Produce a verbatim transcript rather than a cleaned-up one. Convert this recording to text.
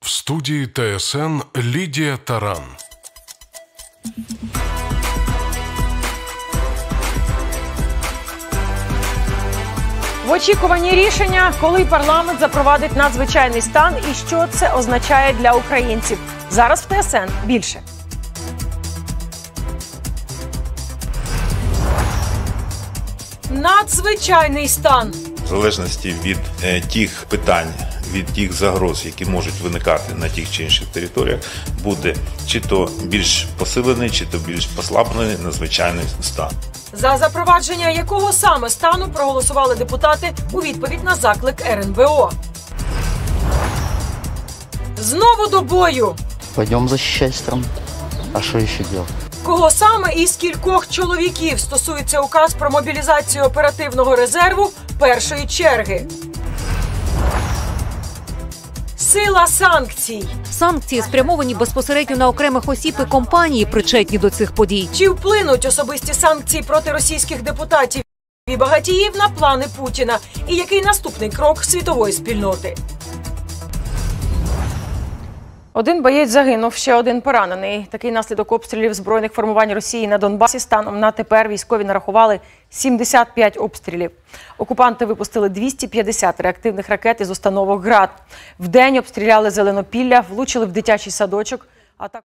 В студії ТСН Лідія Таран. В очікуванні рішення, коли парламент запровадить надзвичайний стан і що це означає для українців. Зараз в ТСН більше. Надзвичайний стан. В залежності від е, тих питань, від тих загроз, які можуть виникати на тих чи інших територіях, буде чи то більш посилений, чи то більш послаблений надзвичайний стан. За запровадження якого саме стану проголосували депутати у відповідь на заклик Ер Ен Бе О. Знову до бою. Пойдем защищать страну. А что еще делать? Кого саме і з кількох чоловіків стосується указ про мобілізацію оперативного резерву першої черги? Сила санкцій. Санкції спрямовані безпосередньо на окремих осіб і компанії, причетні до цих подій. Чи вплинуть особисті санкції проти російських депутатів і багатіїв на плани Путіна? І який наступний крок світової спільноти? Один боєць загинув, ще один поранений. Такий наслідок обстрілів збройних формувань Росії на Донбасі. Станом на тепер військові нарахували сімдесят п'ять обстрілів. Окупанти випустили двісті п'ятдесят реактивних ракет із установок «Град». Вдень обстріляли Зеленопілля, влучили в дитячий садочок, а також